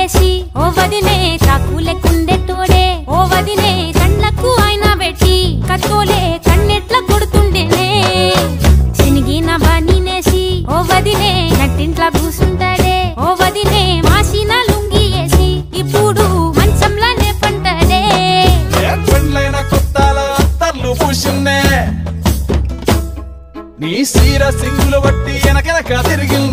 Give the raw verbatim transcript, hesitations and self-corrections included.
ఏసి ఓ వదినే చాకులెక్కుండే తోడే ఓ వదినే కండ్లకు ఆయన పెట్టి కత్తోలే కన్నెట్ల కొడుతుండేనే చినిగిన బానినేసి ఓ వదినే నట్టింట్లా కూసుంటాడే ఓ వదినే మాసిన లుంగి వేసి ఇప్పుడు మంచంలానే పంటాడే పెండ్లైన కొత్తాల అత్తర్లు పూసిందే నీ సీర సింగులు బట్టి వెనకెనక తిరిగింది